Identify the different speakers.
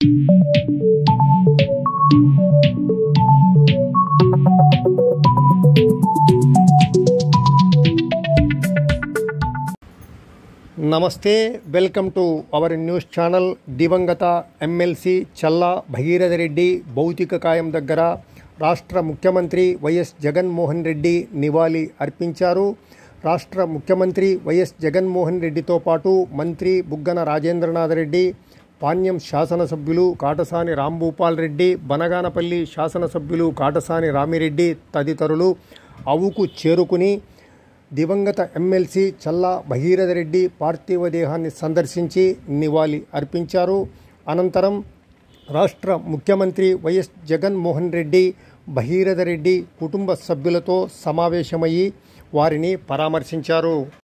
Speaker 1: నమస్తే, welcome to our news channel. దివంగత MLC Challa Bhagiratha Reddy భౌతిక కాయం దగ్గర రాష్ట్ర ముఖ్యమంత్రి వైఎస్ జగన్మోహన్ రెడ్డి నివాళి అర్పించారు. రాష్ట్ర ముఖ్యమంత్రి వైఎస్ జగన్మోహన్ రెడ్డితో పాటు మంత్రి బుగ్గన రాజేంద్రనాథ్ రెడ్డి, పాణ్యం శాసనసభ్యులు కాటసాని రాంభూపాల్ రెడ్డి, బనగానపల్లి శాసనసభ్యులు కాటసాని రామిరెడ్డి తదితరులు అవుకు చేరుకుని దివంగత ఎమ్మెల్సీ చల్లా భగీరథ రెడ్డి పార్థివ దేహాన్ని సందర్శించి నివాళి అర్పించారు. అనంతరం రాష్ట్ర ముఖ్యమంత్రి వైఎస్ జగన్మోహన్ రెడ్డి భగీరథ రెడ్డి కుటుంబ సభ్యులతో సమావేశమయ్యి వారిని పరామర్శించారు.